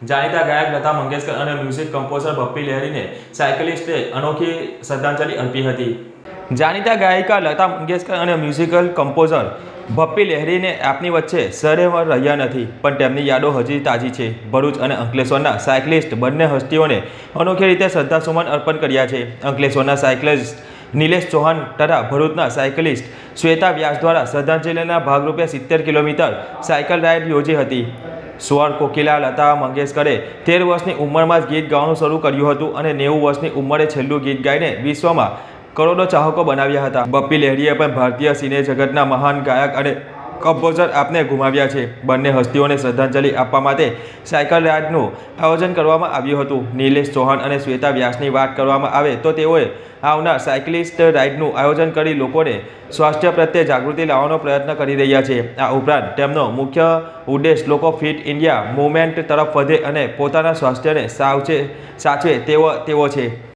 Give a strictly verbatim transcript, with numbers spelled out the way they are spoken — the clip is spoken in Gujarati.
જાણીતા ગાયક લતા મંગેશકર અને મ્યુઝિક કમ્પોઝર ભપ્પી લહેરીને સાયકલિસ્ટે અનોખી શ્રદ્ધાંજલિ અર્પી હતી। જાણીતા ગાયિકા લતા મંગેશકર અને મ્યુઝિકલ કમ્પોઝર ભપ્પી લહેરીને આપની વચ્ચે સરેમાં રહ્યા નથી, પણ તેમની યાદો હજી તાજી છે। ભરૂચ અને અંકલેશ્વરના સાયકલિસ્ટ બંને હસ્તીઓને અનોખી રીતે શ્રદ્ધાસુમન અર્પણ કર્યા છે। અંકલેશ્વરના સાયકલિસ્ટ નિલેશ ચૌહાણ તથા ભરૂચના સાયકલિસ્ટ શ્વેતા વ્યાસ દ્વારા શ્રદ્ધાંજલિના ભાગરૂપે સિત્તેર કિલોમીટર સાયકલ રાઇડ યોજી હતી। સ્વર કોકિલા લતા મંગેશકરે તેર વર્ષની ઉંમરમાં જ ગીત ગાવાનું શરૂ કર્યું હતું અને નેવું વર્ષની ઉંમરે છેલ્લું ગીત ગાઈને વિશ્વમાં કરોડો ચાહકો બનાવ્યા હતા। ભપ્પી લહેરીએ પણ ભારતીય સિને જગતના મહાન ગાયક અને કમ્પોઝર આપને ગુમાવ્યા છે। બંને હસ્તીઓને શ્રદ્ધાંજલિ આપવા માટે સાયકલ રાઇડનું આયોજન કરવામાં આવ્યું હતું। નિલેશ ચૌહાણ અને શ્વેતા વ્યાસની વાત કરવામાં આવે તો તેઓએ આવનાર સાયકલિસ્ટ રાઇડનું આયોજન કરી લોકોને સ્વાસ્થ્ય પ્રત્યે જાગૃતિ લાવવાનો પ્રયત્ન કરી રહ્યા છે। આ ઉપરાંત તેમનો મુખ્ય ઉદ્દેશ લોકો ફિટ ઇન્ડિયા મૂવમેન્ટ તરફ વધે અને પોતાના સ્વાસ્થ્યને સાવચે સાચવે તેવો તેવો છે।